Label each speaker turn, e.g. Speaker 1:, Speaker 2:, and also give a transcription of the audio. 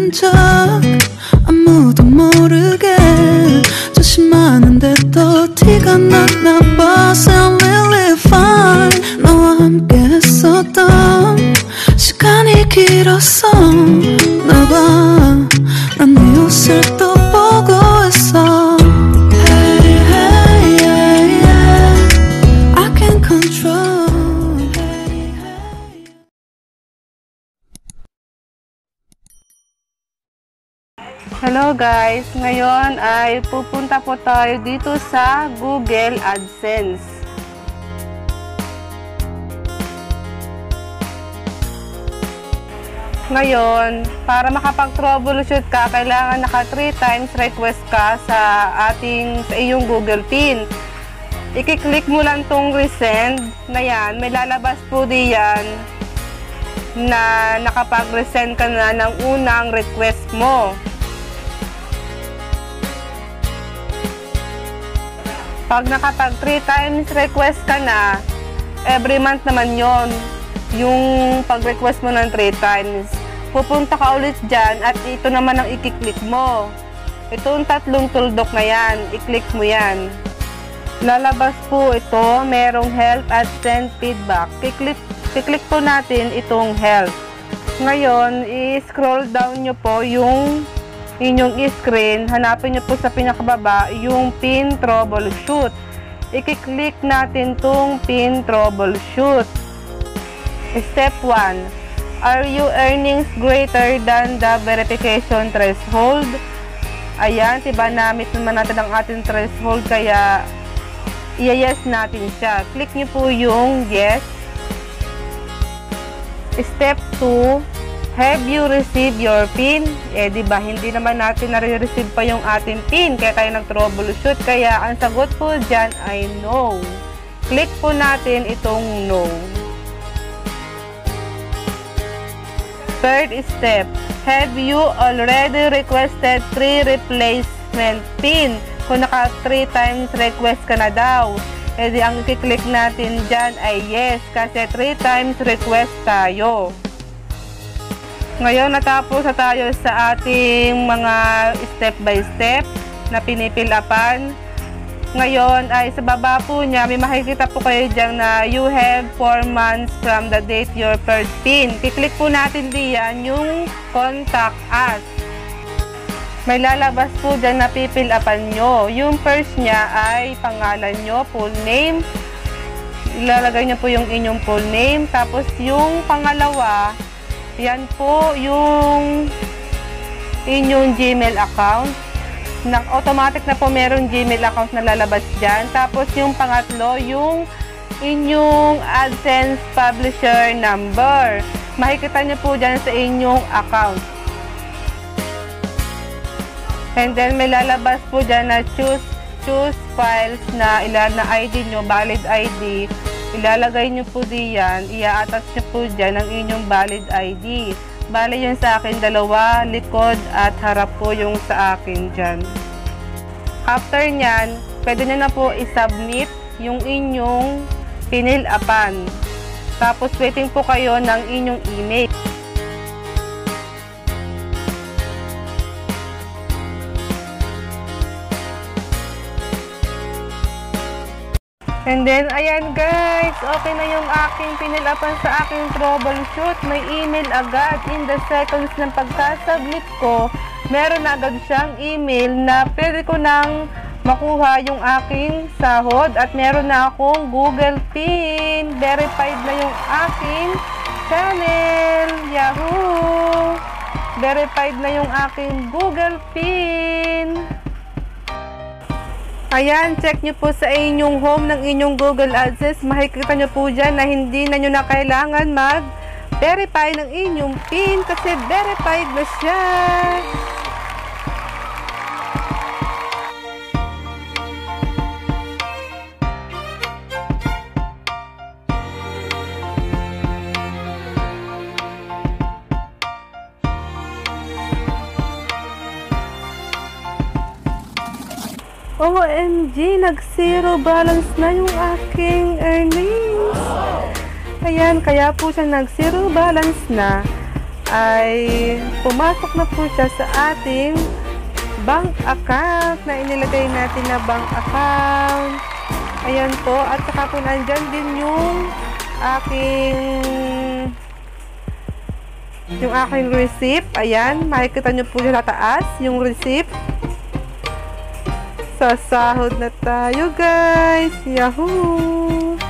Speaker 1: 척 아무도 모르게 조심하는데도 티가 났나 봐. I'm really fine. 너와 함께 했었던 시간이 길었어. 나 봐, 난 네 옷을 또 보고 있어. Hey, hey, yeah, yeah. I can't control. Hey, hey.
Speaker 2: Hello guys! Ngayon ay pupunta po tayo dito sa Google AdSense. Ngayon, para makapag-troubleshoot ka, kailangan naka 3 times request ka sa iyong Google PIN. I-click mo lang tong resend na yan. May lalabas po diyan na nakapag-resend ka na ng unang request mo. Pag nakapag 3 times request ka na, every month naman yon yung pag-request mo ng 3 times. Pupunta ka ulit dyan at ito naman ang i-click mo. Itong 3 tuldok na yan, i-click mo yan. Lalabas po ito, merong help at send feedback. I-click po natin itong help. Ngayon, i-scroll down nyo po yung inyong screen, hanapin nyo po sa pinakababa yung PIN troubleshoot. I-click natin tong PIN troubleshoot. Step 1. Are your earnings greater than the verification threshold? Ayan, diba namit naman natin ang ating threshold, kaya i-yes natin siya. Click nyo po yung yes. Step 2. Have you received your PIN? Diba, hindi naman natin nare-receive pa yung ating PIN, kaya tayo nag-troubleshoot. Kaya, ang sagot po dyan ay no. Click po natin itong no. Third step. Have you already requested 3 replacement PIN? Kung naka 3 times request ka na daw, di ang i-click natin dyan ay yes, kasi 3 times request tayo. Ngayon, natapos na tayo sa ating mga step by step na pinipilapan. Ngayon, ay sa baba po niya, may makikita po kayo dyan na you have 4 months from the date your first PIN. Kiklik po natin diyan yung contact us. May lalabas po dyan na pipilapan nyo. Yung first niya ay pangalan nyo, full name. Ilalagay nyo po yung inyong full name. Tapos yung pangalawa, yan po yung inyong Gmail account. Automatic na po merong Gmail account na lalabas dyan. Tapos yung pangatlo, yung inyong AdSense publisher number. Makikita nyo po dyan sa inyong account. And then may lalabas po dyan na choose files na ilan na ID nyo, valid ID. Ilalagay nyo po diyan, i-attach nyo po dyan ang inyong valid ID. Bale yun sa akin dalawa, likod at harap po yung sa akin dyan. After nyan, pwede nyo na po i-submit yung inyong pinilapan. Tapos waiting po kayo ng inyong email. And then, ayan guys, okay na yung aking pinilapan sa aking troubleshoot. May email agad in the seconds ng pagkasubmit ko. Meron na agad siyang email na pwede ko nang makuha yung aking sahod. At meron na akong Google PIN. Verified na yung aking channel. Yahoo! Verified na yung aking Google PIN. Ayan, check nyo po sa inyong home ng inyong Google AdSense. Makikita nyo po dyan na hindi na nyo na kailangan mag-verify ng inyong PIN kasi verified na siya. OMG, nag-zero balance na yung aking earnings. Ayan, kaya po siya nag-zero balance na. ay pumasok na po siya sa ating bank account na inilagay natin na bank account. Ayan po. At saka po nandyan din yung aking receipt. Ayan. Makikita nyo po sa taas yung receipt. Sasahod na tayo, guys. Yahoo!